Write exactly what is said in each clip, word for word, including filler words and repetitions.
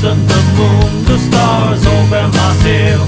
sun, the moon, the stars over my hill.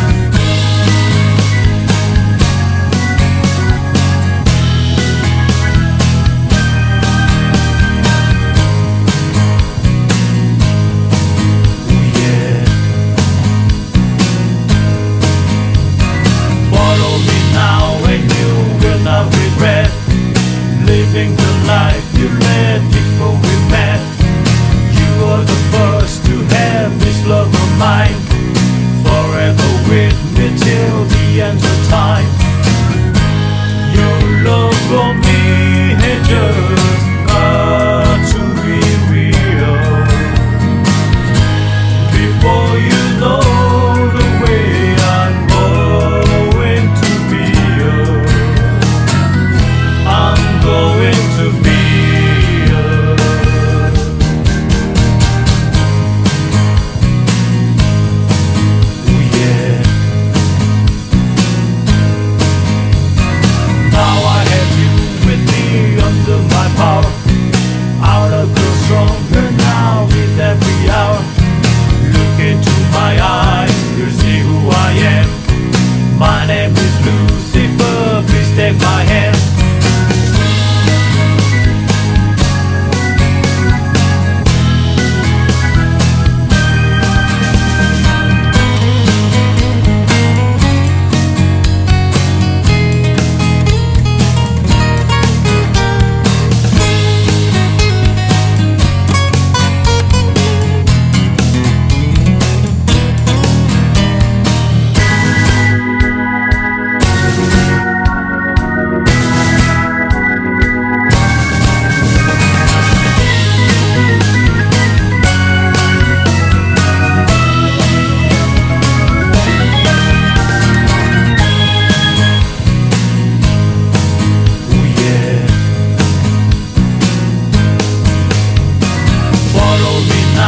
Living the life you led before we met. You are the first to have this love of mine, forever with me till the end of time. Your love for me had just got to be real. Before you know the way I'm going to feel, I'm going to be oh yeah. Now I have you with me under my power. Out of the stronger now with every hour. Look into my eyes, you'll see who I am. My name is Lucifer, please take my hand.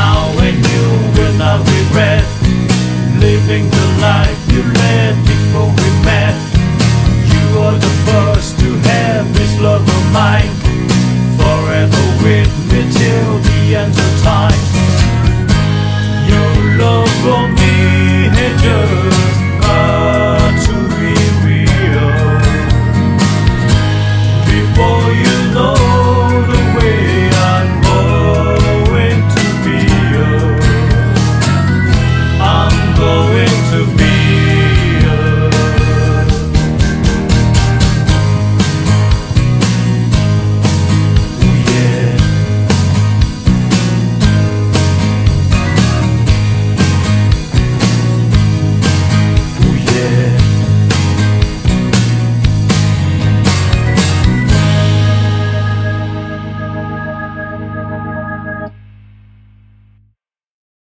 Living the life you led before.